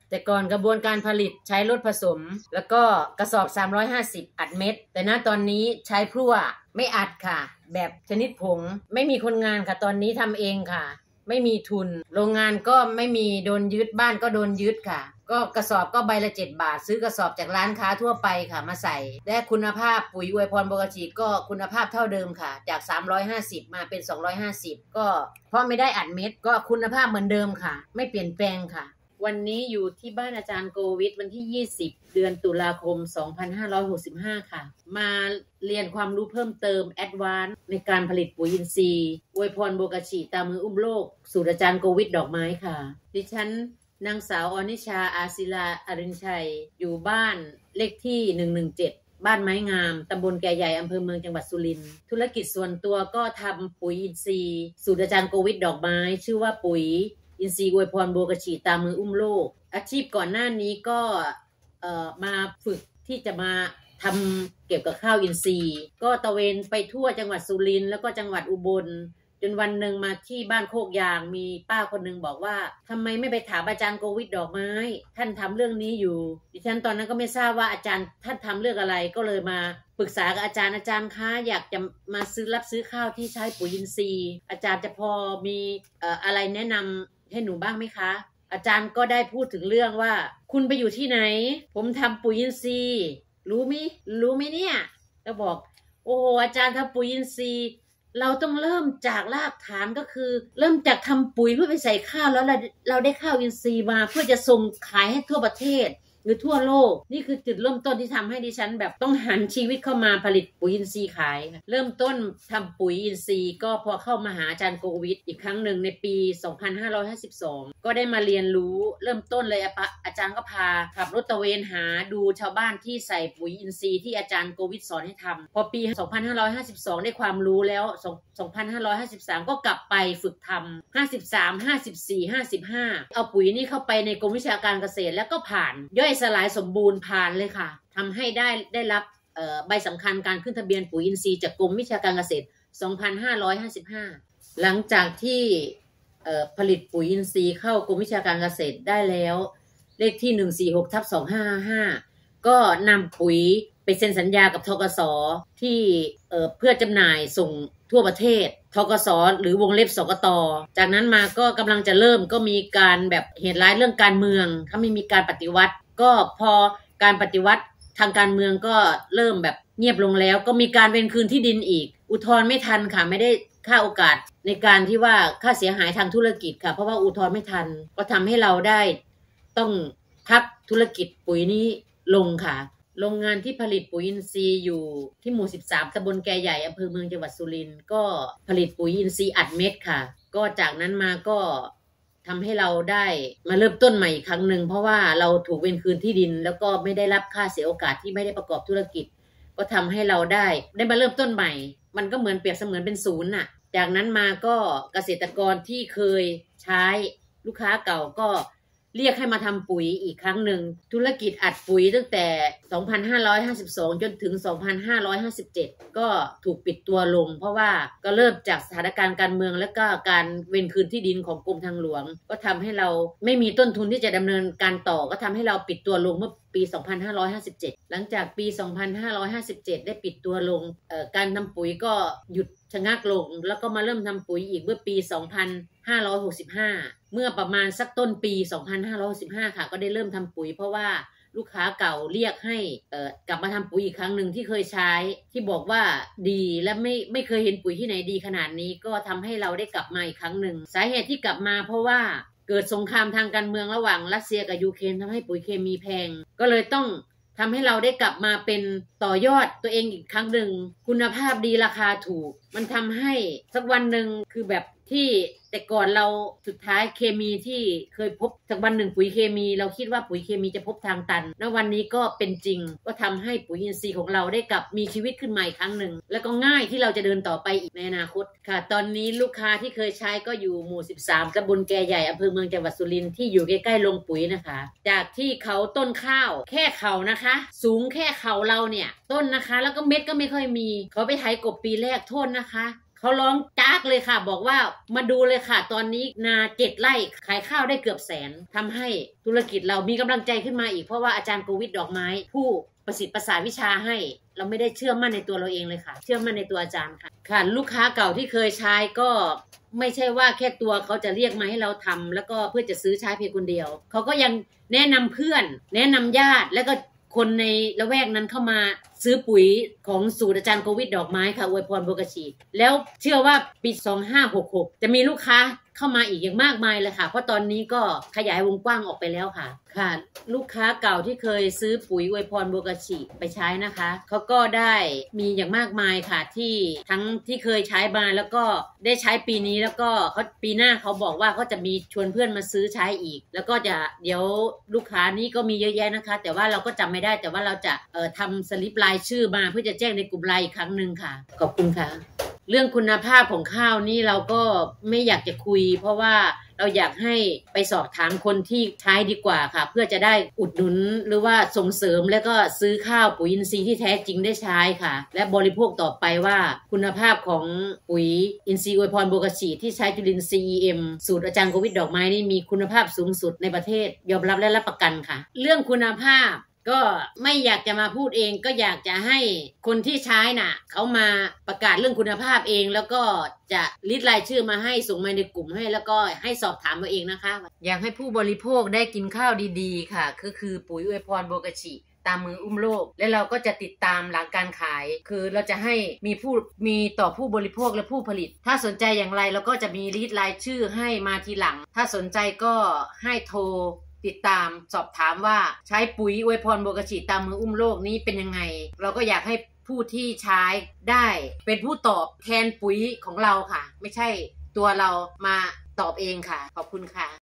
แต่ก่อนกระบวนการผลิตใช้รถผสมแล้วก็กระสอบ350อัดเม็ดแต่ณตอนนี้ใช้พลั่วไม่อัดค่ะแบบชนิดผงไม่มีคนงานค่ะตอนนี้ทำเองค่ะไม่มีทุนโรงงานก็ไม่มีโดนยึดบ้านก็โดนยึดค่ะก็กระสอบก็ใบละ7 บาทซื้อกระสอบจากร้านค้าทั่วไปค่ะมาใส่และคุณภาพปุ๋ยอวยพรโบกาจิก็คุณภาพเท่าเดิมค่ะจาก350มาเป็น250ก็เพราะไม่ได้อัดเม็ดก็คุณภาพเหมือนเดิมค่ะไม่เปลี่ยนแปลงค่ะวันนี้อยู่ที่บ้านอาจารย์โกวิทวันที่20เดือนตุลาคม2565ค่ะมาเรียนความรู้เพิ่มเติมแอดวานซ์ในการผลิตปุ๋ยอินทรีย์อวยพรโบกาจิตามมืออุ้มโลกสูตรอาจารย์โกวิทดอกไม้ค่ะดิฉันนางสาวอนิชาอาศิลาอรินชัยอยู่บ้านเลขที่117บ้านไม้งามตำบลแก่ใหญ่อำเภอเมืองจังหวัดสุรินทร์ธุรกิจส่วนตัวก็ทำปุ๋ยอินทรีย์สูตรอาจารย์โกวิทดอกไม้ชื่อว่าปุ๋ยอินทรีย์อวยพรโบกาจิตามมืออุ้มโลกอาชีพก่อนหน้านี้ก็มาฝึกที่จะมาทำเกี่ยวกับข้าวอินทรีย์ก็ตะเวนไปทั่วจังหวัดสุรินทร์แล้วก็จังหวัดอุบลจนวันหนึ่งมาที่บ้านโคกยางมีป้าคนนึงบอกว่าทำไมไม่ไปถามอาจารย์โกวิทดอกไม้ท่านทำเรื่องนี้อยู่ดิฉันตอนนั้นก็ไม่ทราบว่าอาจารย์ท่านทำเรื่องอะไรก็เลยมาปรึกษากับอาจารย์คะอยากจะมารับซื้อข้าวที่ใช้ปุ๋ยอินทรีย์อาจารย์จะพอมีอะไรแนะนำให้หนูบ้างไหมคะอาจารย์ก็ได้พูดถึงเรื่องว่าคุณไปอยู่ที่ไหนผมทำปุ๋ยอินทรีย์รู้ไหมเนี่ยแล้วบอกโอ้โหอาจารย์ทำปุ๋ยอินทรีย์เราต้องเริ่มจากรากฐานก็คือเริ่มจากทำปุ๋ยเพื่อไปใส่ข้าวแล้วเราได้ข้าวอินทรีย์มาเพื่อจะส่งขายให้ทั่วประเทศหรือทั่วโลกนี่คือจุดเริ่มต้นที่ทำให้ดิฉันแบบต้องหันชีวิตเข้ามาผลิตปุ๋ยอินทรีย์ขายเริ่มต้นทำปุ๋ยอินทรีย์ก็พอเข้ามาหาอาจารย์โกวิทอีกครั้งหนึ่งในปี2552ก็ได้มาเรียนรู้เริ่มต้นเลยอาจารย์ก็พาขับรถตระเวนหาดูชาวบ้านที่ใส่ปุ๋ยอินทรีย์ที่อาจารย์โกวิทสอนให้ทำพอปี2552ได้ความรู้แล้ว2553ก็กลับไปฝึกทำ53 54 55เอาปุ๋ยนี้เข้าไปในกรมวิชาการเกษตรแล้วก็ผ่านย่อยสลายสมบูรณ์ผ่านเลยค่ะทำให้ได้รับใบสำคัญการขึ้นทะเบียนปุ๋ยอินทรีย์จากกรมวิชาการเกษตร2555หลังจากที่ผลิตปุ๋ยอินทรีย์เข้ากรมวิชาการเกษตรได้แล้วเลขที่146/2555ก็นำปุ๋ยไปเซ็นสัญญากับธกส.ที่เพื่อจำหน่ายส่งทั่วประเทศธกส.หรือวงเล็บสกต.จากนั้นมาก็กำลังจะเริ่มก็มีการแบบเหตุร้ายเรื่องการเมืองถ้าไม่มีการปฏิวัติก็พอการปฏิวัติทางการเมืองก็เริ่มแบบเงียบลงแล้วก็มีการเว้นคืนที่ดินอีกอุทธรณ์ไม่ทันค่ะไม่ได้ค่าโอกาสในการที่ว่าค่าเสียหายทางธุรกิจค่ะเพราะว่าอุทธรณ์ไม่ทันก็ทำให้เราได้ต้องพักธุรกิจปุ๋ยนี้ลงค่ะโรงงานที่ผลิตปุ๋ยอินทรีย์อยู่ที่หมู่13ตำบลแก่ใหญ่อำเภอเมืองจังหวัดสุรินทร์ก็ผลิตปุ๋ยอินทรีย์อัดเม็ดค่ะก็จากนั้นมาก็ทำให้เราได้มาเริ่มต้นใหม่อีกครั้งหนึ่งเพราะว่าเราถูกเว้นคืนที่ดินแล้วก็ไม่ได้รับค่าเสียโอกาสที่ไม่ได้ประกอบธุรกิจก็ทำให้เราได้มาเริ่มต้นใหม่มันก็เหมือนเปรียบเสมือนเป็นศูนย์น่ะจากนั้นมาก็เกษตรกรที่เคยใช้ลูกค้าเก่าก็เรียกให้มาทำปุ๋ยอีกครั้งหนึ่งธุรกิจอัดปุ๋ยตั้งแต่2552จนถึง2557ก็ถูกปิดตัวลงเพราะว่าก็เริ่มจากสถานการณ์การเมืองและก็การเว้นคืนที่ดินของกรมทางหลวงก็ทำให้เราไม่มีต้นทุนที่จะดำเนินการต่อก็ทำให้เราปิดตัวลงเมื่อปี2557หลังจากปี2557ได้ปิดตัวลงการทำปุ๋ยก็หยุดชะงักลงแล้วก็มาเริ่มทำปุ๋ยอีกเมื่อปี2565เมื่อประมาณสักต้นปี2565ค่ะก็ได้เริ่มทำปุ๋ยเพราะว่าลูกค้าเก่าเรียกให้กลับมาทำปุ๋ยอีกครั้งหนึ่งที่เคยใช้ที่บอกว่าดีและไม่เคยเห็นปุ๋ยที่ไหนดีขนาดนี้ก็ทำให้เราได้กลับมาอีกครั้งหนึ่งสาเหตุที่กลับมาเพราะว่าเกิดสงครามทางการเมืองระหว่างรัสเซียกับยูเครนทำให้ปุ๋ยเคมีแพงก็เลยต้องทำให้เราได้กลับมาเป็นต่อยอดตัวเองอีกครั้งหนึ่งคุณภาพดีราคาถูกมันทำให้สักวันหนึ่งคือแบบที่แต่ก่อนเราสุดท้ายเคมีที่เคยพบสักวันหนึ่งปุ๋ยเคมีเราคิดว่าปุ๋ยเคมีจะพบทางตันณวันนี้ก็เป็นจริงก็ทำให้ปุ๋ยอินทรีย์ของเราได้กลับมีชีวิตขึ้นมาอีกครั้งหนึ่งแล้วก็ง่ายที่เราจะเดินต่อไปอีกในอนาคตค่ะตอนนี้ลูกค้าที่เคยใช้ก็อยู่หมู่13ตำบลแก่ใหญ่อำเภอเมืองจังหวัดสุรินทร์ที่อยู่ใกล้ๆโรงปุ๋ยนะคะจากที่เขาต้นข้าวแค่เข่านะคะสูงแค่เข่าเราเนี่ยต้นนะคะแล้วก็เม็ดก็ไม่ค่อยมีเขาไปไถกบปีแรกโทษนะคะเขาร้องจากเลยค่ะบอกว่ามาดูเลยค่ะตอนนี้นา7 ไร่ขายข้าวได้เกือบ100,000ทำให้ธุรกิจเรามีกำลังใจขึ้นมาอีกเพราะว่าอาจารย์โควิดดอกไม้ผู้ประสิทธิ์ประสาวิชาให้เราไม่ได้เชื่อมั่นในตัวเราเองเลยค่ะเชื่อมั่นในตัวอาจารย์ค่ะลูกค้าเก่าที่เคยใช้ก็ไม่ใช่ว่าแค่ตัวเขาจะเรียกมาให้เราทำแล้วก็เพื่อจะซื้อใช้เพียงคนเดียวเขาก็ยังแนะนำเพื่อนแนะนำญาติแล้วก็คนในละแวกนั้นเข้ามาซื้อปุ๋ยของสูตรอาจารย์โควิดดอกไม้ค่ะอวยพรโบกชีแล้วเชื่อว่าปี2566จะมีลูกค้าเข้ามาอีกอย่างมากมายเลยค่ะเพราะตอนนี้ก็ขยายวงกว้างออกไปแล้วค่ะลูกค้าเก่าที่เคยซื้อปุ๋ยอวยพรโบกชีไปใช้นะคะเขาก็ได้มีอย่างมากมายค่ะที่ทั้งที่เคยใช้มาแล้วก็ได้ใช้ปีนี้แล้วก็เขาปีหน้าเขาบอกว่าเขาจะมีชวนเพื่อนมาซื้อใช้อีกแล้วก็จะเดี๋ยวลูกค้านี้ก็มีเยอะแยะนะคะแต่ว่าเราก็จำไม่ได้แต่ว่าเราจะทำสลิปรายชื่อมาเพื่อจะแจ้งในกลุ่มไลน์อีกครั้งหนึ่งค่ะขอบคุณค่ะเรื่องคุณภาพของข้าวนี่เราก็ไม่อยากจะคุยเพราะว่าเราอยากให้ไปสอบถามคนที่ใช้ดีกว่าค่ะเพื่อจะได้อุดหนุนหรือว่าส่งเสริมแล้วก็ซื้อข้าวปุ๋ยอินทรีย์ที่แท้จริงได้ใช้ค่ะและบริโภคต่อไปว่าคุณภาพของปุ๋ยอินทรีย์อวยพรโบกชีที่ใช้จุลินทรีย์ EM สูตรอาจารย์โควิดดอกไม้นี่มีคุณภาพสูงสุดในประเทศยอมรับและรับประกันค่ะเรื่องคุณภาพก็ไม่อยากจะมาพูดเองก็อยากจะให้คนที่ใช้น่ะเขามาประกาศเรื่องคุณภาพเองแล้วก็จะลิสต์รายชื่อมาให้ส่งมาในกลุ่มให้แล้วก็ให้สอบถามตัวเองนะคะอยากให้ผู้บริโภคได้กินข้าวดีๆค่ะก็คือปุ๋ยอวยพรโบกชีตามมืออุ้มโลกและเราก็จะติดตามหลังการขายคือเราจะให้มีต่อผู้บริโภคและผู้ผลิตถ้าสนใจอย่างไรเราก็จะมีลิสต์รายชื่อให้มาทีหลังถ้าสนใจก็ให้โทรติดตามสอบถามว่าใช้ปุ๋ยอวยพรโบกชีตามมืออุ้มโลกนี้เป็นยังไงเราก็อยากให้ผู้ที่ใช้ได้เป็นผู้ตอบแทนปุ๋ยของเราค่ะไม่ใช่ตัวเรามาตอบเองค่ะขอบคุณค่ะ